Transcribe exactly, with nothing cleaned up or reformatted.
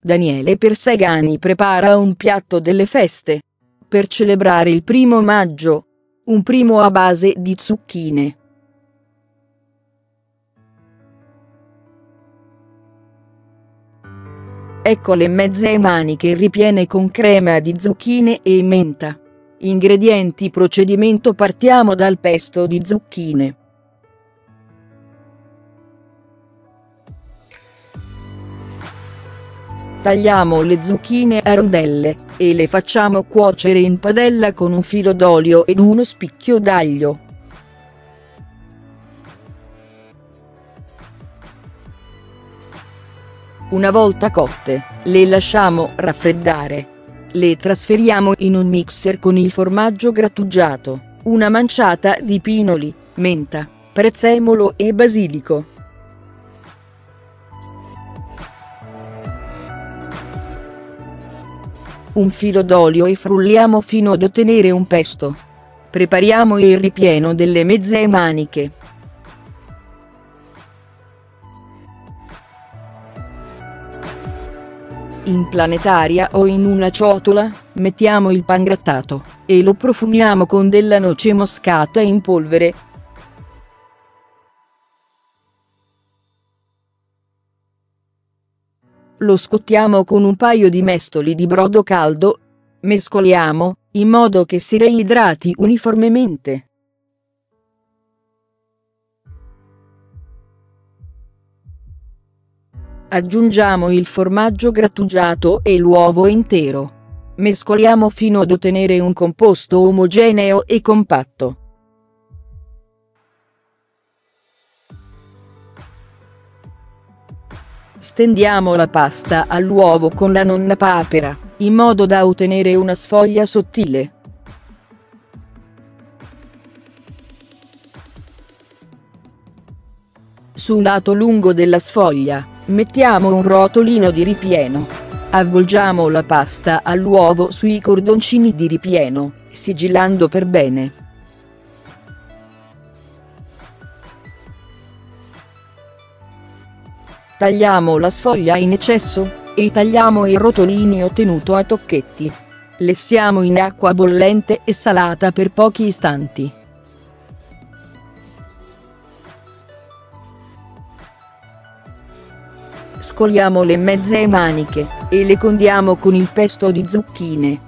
Daniele Persegani prepara un piatto delle feste. Per celebrare il primo maggio. Un primo a base di zucchine. Ecco le mezze maniche ripiene con crema di zucchine e menta. Ingredienti. Procedimento. Partiamo dal pesto di zucchine. Tagliamo le zucchine a rondelle, e le facciamo cuocere in padella con un filo d'olio ed uno spicchio d'aglio. Una volta cotte, le lasciamo raffreddare. Le trasferiamo in un mixer con il formaggio grattugiato, una manciata di pinoli, menta, prezzemolo e basilico. Un filo d'olio e frulliamo fino ad ottenere un pesto. Prepariamo il ripieno delle mezze maniche. In planetaria o in una ciotola, mettiamo il pangrattato, e lo profumiamo con della noce moscata in polvere. Lo scottiamo con un paio di mestoli di brodo caldo. Mescoliamo, in modo che si reidrati uniformemente. Aggiungiamo il formaggio grattugiato e l'uovo intero. Mescoliamo fino ad ottenere un composto omogeneo e compatto. Stendiamo la pasta all'uovo con la nonna papera, in modo da ottenere una sfoglia sottile. Sul lato lungo della sfoglia, mettiamo un rotolino di ripieno. Avvolgiamo la pasta all'uovo sui cordoncini di ripieno, sigillando per bene. Tagliamo la sfoglia in eccesso, e tagliamo i rotolini ottenuto a tocchetti. Lessiamo in acqua bollente e salata per pochi istanti. Scoliamo le mezze maniche, e le condiamo con il pesto di zucchine.